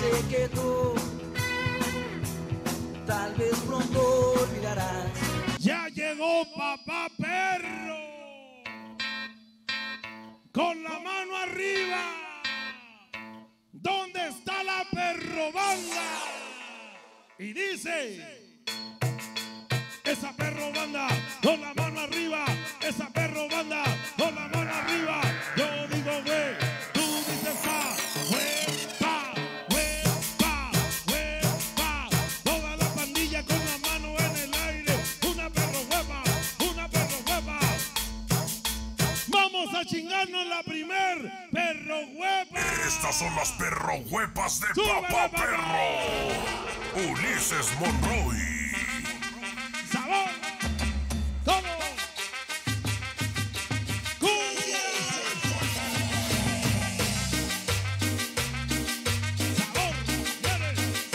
sé que tú tal vez pronto olvidarás. Ya llegó Papá Perro con la mano arriba. ¿Dónde está la perro banda? Y dice: esa perro banda con la mano arriba, esa perro banda con la mano arriba. Yo digo güey, tú dices pa, güey, pa, güey, pa, güey, pa. Toda la pandilla con la mano en el aire. Una perro huepa, una perro huepa. Vamos a chingarnos la primer perro huepa. Estas son las perro huepas de ¡Súbele, Papá papá! Perro. Ulises Monroy. ¡Sabor! ¡Todo! ¡Cumbia! ¡Sabor! ¡Viene!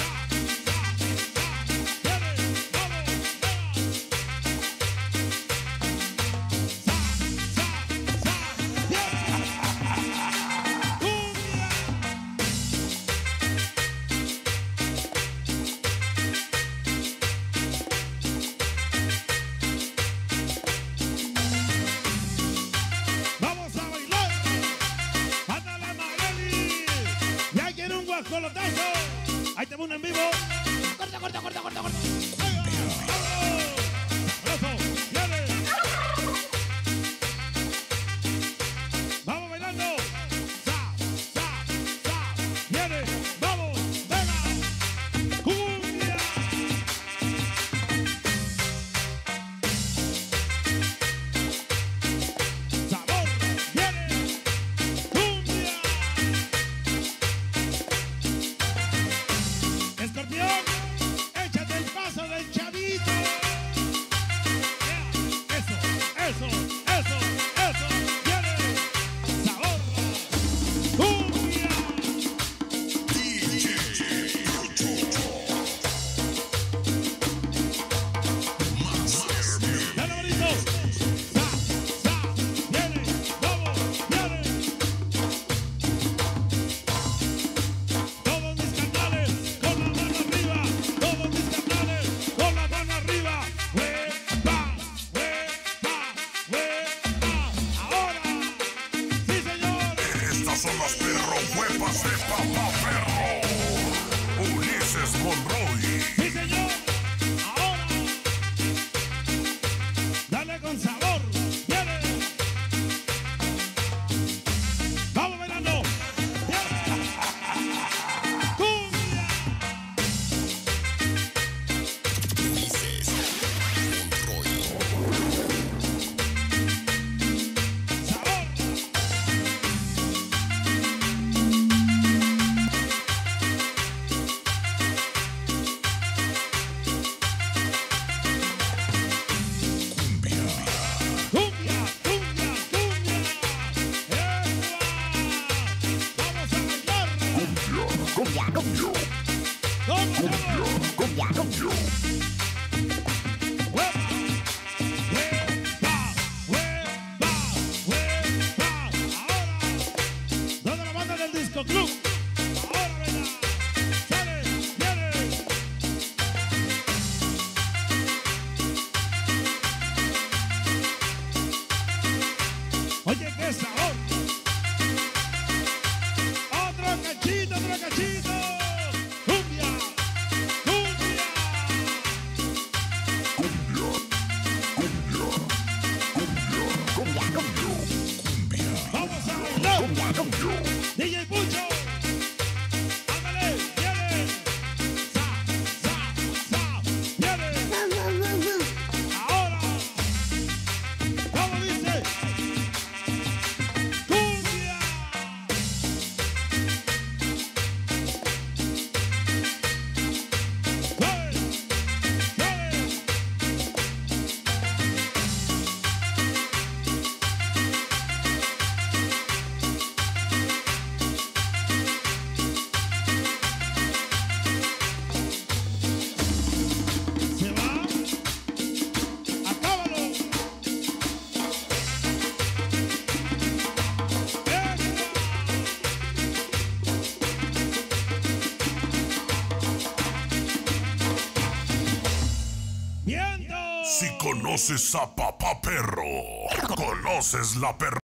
¡Viene! ¡Vamos! ¡Cumbia! ¡Vamos a bailar! ¡Ándale, Magali! ¡Ya quiere un guajolotazo! ¡Ahí te un en vivo! ¡Corta, corta, corta, corta, corta! ¡Sabroso! ¡Viene! ¡Vamos bailando! ¡Sa, sa, sa! ¡Viene! ¡Vamos! ¡Venga! ¡Cumbia! ¡Sabor! ¡Viene! ¡Cumbia! ¡Escorpión! ¡Échate el paso del chavito! ¡Eso! ¡Eso! ¡Eso! ¡Eso! ¡Viene! ¡Sabor! ¡Cumbia! ¡Dale bonito! ¡Sa! ¡Sa! ¡Viene! ¡Vamos! ¡Viene! Todos mis carnales con la mano arriba. Todos mis carnales con la mano arriba. ¡Huepa! ¡Huepa! ¡Huepa! ¡Ahora! ¡Sí, señor! Estas son las perro huepas de Papá Perro. Ulises Monroy. ¡Sí, señor! ¡Ahora! ¡Dale con sabor! ¡Viene! ¡Vamos bailando! ¡Viene! ¡Cumbia! ¡Sabor! ¡Cumbia! ¡Cumbia! ¡Cumbia! ¡Epa! ¡Vamos a bailar! Cumbia, cumbia, ¡Vamos! cumbia, cumbia. ¡Huepa! ¡Huepa! ¡Huepa! ¡Huepa! ¡Ahora! ¿Dónde la banda del Disco Club? ¡Ahora, venga! ¡Sale! ¡Viene! Oye, qué sabor. Otro cachito, otro cachito. Cumbia, cumbia. Cumbia, cumbia, Vamos a bailar. cumbia, cumbia. DJ Pucho. Ándale, viene. Sa, sa, sa. Viene. Ahora. ¿Cómo dice? Cumbia. Si conoces a Papá Perro, conoces la perra.